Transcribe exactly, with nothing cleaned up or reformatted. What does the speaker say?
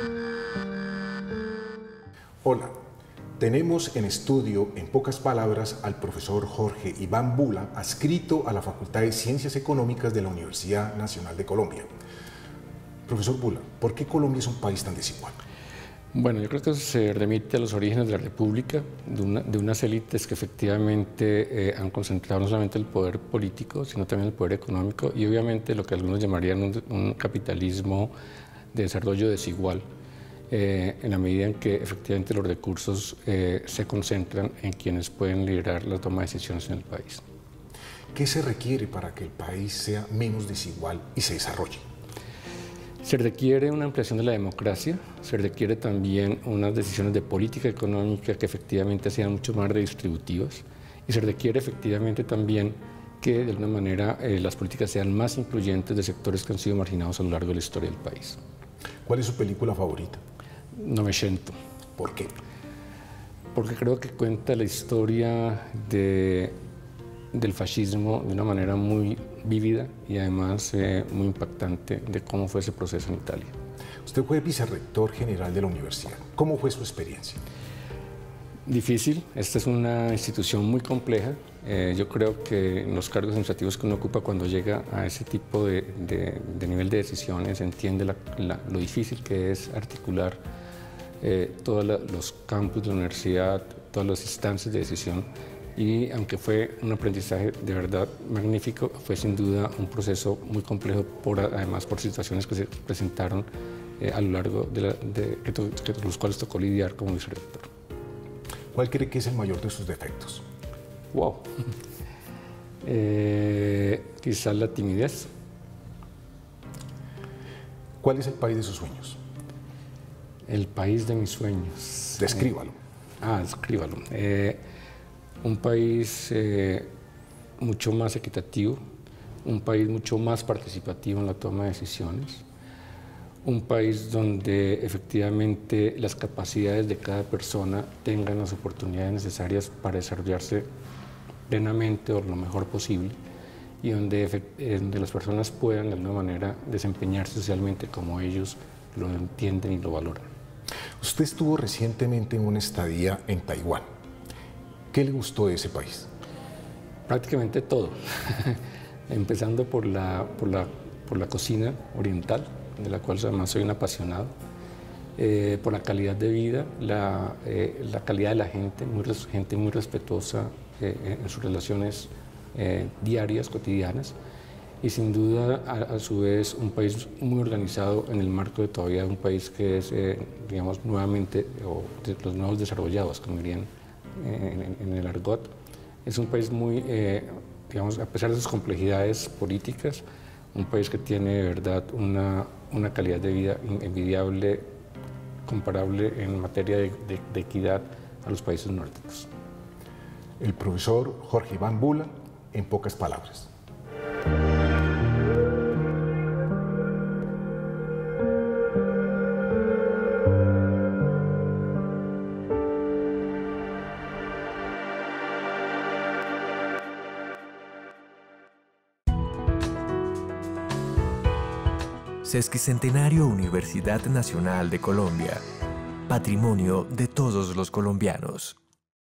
Hola, tenemos en estudio, en pocas palabras, al profesor Jorge Iván Bula, adscrito a la Facultad de Ciencias Económicas de la Universidad Nacional de Colombia. Profesor Bula, ¿por qué Colombia es un país tan desigual? Bueno, yo creo que se remite a los orígenes de la República, de, una, de unas élites que efectivamente eh, han concentrado no solamente el poder político, sino también el poder económico y obviamente lo que algunos llamarían un, un capitalismo de desarrollo desigual, eh, en la medida en que efectivamente los recursos eh, se concentran en quienes pueden liderar la toma de decisiones en el país. ¿Qué se requiere para que el país sea menos desigual y se desarrolle? Se requiere una ampliación de la democracia, se requiere también unas decisiones de política económica que efectivamente sean mucho más redistributivas y se requiere efectivamente también que de alguna manera eh, las políticas sean más incluyentes de sectores que han sido marginados a lo largo de la historia del país. ¿Cuál es su película favorita? Novecento. ¿Por qué? Porque creo que cuenta la historia de, del fascismo de una manera muy vívida y además eh, muy impactante de cómo fue ese proceso en Italia. Usted fue vicerrector general de la universidad. ¿Cómo fue su experiencia? Difícil. Esta es una institución muy compleja. Eh, yo creo que en los cargos administrativos que uno ocupa cuando llega a ese tipo de, de, de nivel de decisiones entiende la, la, lo difícil que es articular eh, todos la, los campus de la universidad, todas las instancias de decisión. Y aunque fue un aprendizaje de verdad magnífico, fue sin duda un proceso muy complejo, por, además por situaciones que se presentaron eh, a lo largo de, la, de que, to, que los cuales tocó lidiar como vicerrector. ¿Cuál cree que es el mayor de sus defectos? Wow. eh, quizás la timidez. ¿Cuál es el país de sus sueños? El país de mis sueños. Descríbalo. Eh, ah, descríbalo. Eh, un país eh, mucho más equitativo, un país mucho más participativo en la toma de decisiones, un país donde efectivamente las capacidades de cada persona tengan las oportunidades necesarias para desarrollarse plenamente o lo mejor posible y donde, donde las personas puedan de alguna manera desempeñarse socialmente como ellos lo entienden y lo valoran. Usted estuvo recientemente en una estadía en Taiwán. ¿Qué le gustó de ese país? Prácticamente todo, empezando por la, por, la, por la cocina oriental, de la cual además soy un apasionado, eh, por la calidad de vida, la, eh, la calidad de la gente, muy, gente muy respetuosa eh, en sus relaciones eh, diarias, cotidianas, y sin duda a, a su vez un país muy organizado en el marco de todavía un país que es, eh, digamos, nuevamente, o de los nuevos desarrollados, como dirían en, en el argot. Es un país muy, eh, digamos, a pesar de sus complejidades políticas, un país que tiene de verdad una, una calidad de vida envidiable, comparable en materia de, de, de equidad a los países nórdicos. El profesor Jorge Iván Bula, en pocas palabras. Sesquicentenario Universidad Nacional de Colombia. Patrimonio de todos los colombianos.